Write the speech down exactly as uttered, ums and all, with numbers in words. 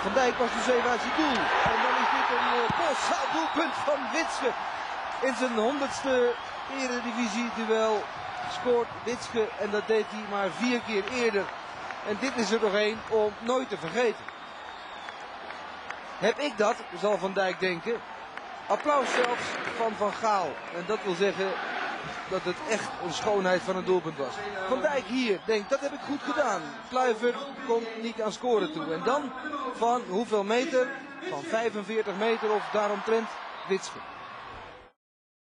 Van Dijk was dus even uit zijn doel. En dan is dit een uh, kolossaal doelpunt van Witske. In zijn honderdste eredivisie duel scoort Witske. En dat deed hij maar vier keer eerder. En dit is er nog één om nooit te vergeten. Heb ik dat, zal Van Dijk denken. Applaus zelfs van Van Gaal. En dat wil zeggen dat het echt een schoonheid van een doelpunt was. Van Dijk hier denkt, dat heb ik goed gedaan. Kluivert komt niet aan scoren toe. En dan van hoeveel meter? Van vijfenveertig meter of daaromtrent Witske.